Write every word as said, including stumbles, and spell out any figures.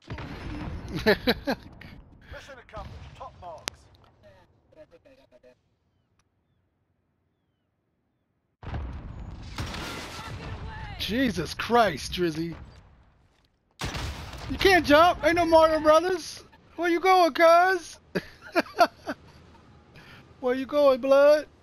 Mission accomplished. Top marks. Jesus Christ, Drizzy. You can't jump. Ain't no Mario Brothers. Where you going, cuz? Where you going, blood?